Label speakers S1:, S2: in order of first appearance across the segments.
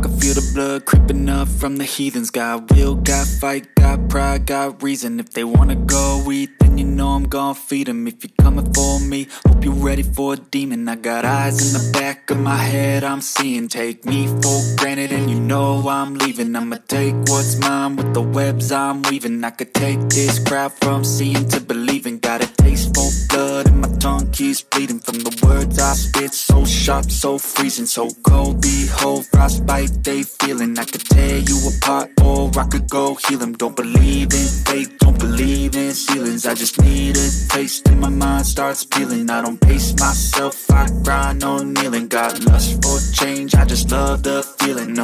S1: can feel the blood creeping up from the heathens. Got will, got fight, got pride, got reason. If they wanna go eat, then you know I'm gon' feed them. If you're coming for me, hope you're ready for a demon. I got eyes in the back of my head, I'm seeing. Take me for granted and you know I'm leaving. I'ma take what's mine with the webs I'm weaving. I could take this crowd from seeing to believing. Got a taste for blood and my tongue keeps bleeding from the words I spit. So sharp, so freezing, so cold. Behold, frostbite they feeling. I could tear you apart or I could go heal them. Don't believe in fate, don't believe in ceilings. I just need a taste and my mind starts peeling. I don't pace myself, I grind on kneeling. Got lust for change, I just love the feeling.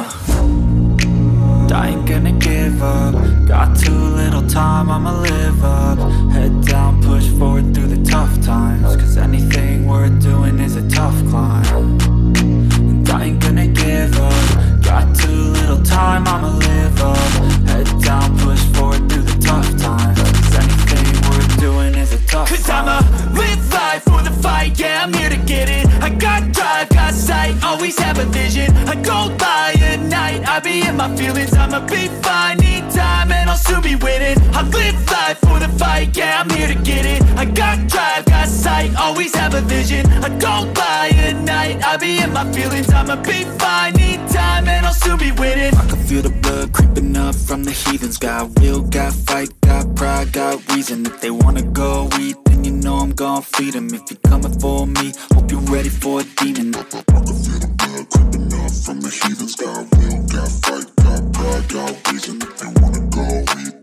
S1: I ain't gonna give up. Got too little time, I'ma live up. Head down, push forward through the tough times. Cause anything worth doing is a tough climb. And I ain't gonna give up. Got too little time, I'ma live up. Head down, push forward through the tough times. Cause anything worth doing is a tough climb. Cause I'ma live life for the fight, yeah, I'm here to get it. I got drive, got sight, always have a vision. I go by at night, I be in my feelings. I'ma be fine, need time and I'll soon be winning. I live life for the fight, yeah, I'm here to get it. I got drive, got sight, always have a vision. I go by at night, I be in my feelings. I'ma be fine, need time and I'll soon be winning. I can feel the blood creeping up from the heathens. Got will, got fight, got pride, got reason. If they wanna go eat, then you know I'm gon' feed them. If you're coming for me, hope you're ready for a demon.
S2: I can feel the blood creeping up from the heathens. Got will, got fight, got pride, got reason. If they wanna go eat,